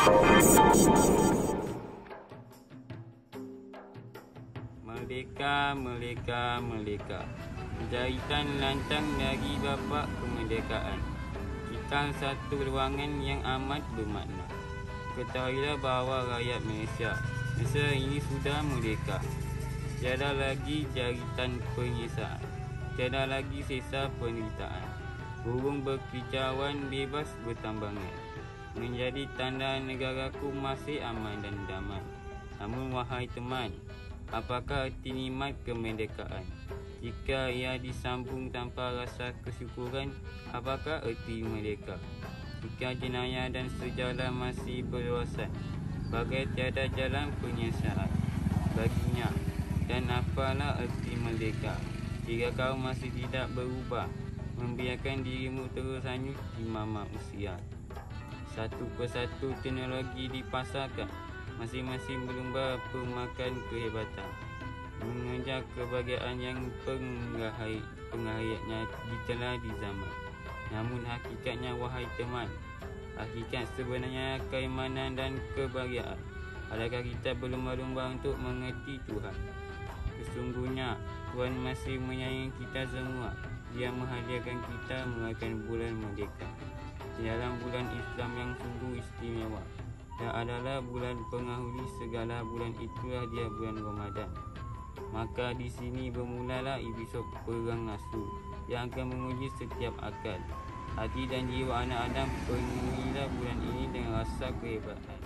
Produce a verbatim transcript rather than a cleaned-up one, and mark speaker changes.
Speaker 1: Merdeka, merdeka, merdeka. Jahitan lantang dari bapak kemerdekaan. Kita satu ruangan yang amat bermakna. Ketahuilah bahawa rakyat Malaysia, Malaysia ini sudah merdeka. Tiada lagi jaritan penyiksaan, tiada lagi sisa penderitaan. Burung berkicauan bebas bertambangan, menjadi tanda negaraku masih aman dan damai. Namun wahai teman, apakah erti nikmat kemerdekaan? Jika ia disambung tanpa rasa kesyukuran, apakah erti merdeka? Jika jenayah dan sejarah masih berluasan, bagai tiada jalan penyelesaian baginya. Dan apalah erti merdeka jika kau masih tidak berubah, membiarkan dirimu terus hanyut di mamak usia. Satu persatu teknologi dipasarkan, masing-masing berlumba pemakan kehebatan, mengejar kebahagiaan yang penghayat, penghayatnya ditelah di zaman. Namun hakikatnya wahai teman, hakikat sebenarnya keimanan dan kebahagiaan. Adakah kita berlumba-lumba untuk mengerti Tuhan? Sesungguhnya Tuhan masih menyayangi kita semua. Dia menghadiahkan kita merayakan bulan merdeka di dalam bulan Islam yang sungguh istimewa, dan adalah bulan penghuli segala bulan. Itulah dia bulan Ramadan. Maka di sini bermulalah episod perang nafsu yang akan menguji setiap akal, hati dan jiwa anak Adam. Penuhilah bulan ini dengan rasa kehebatan.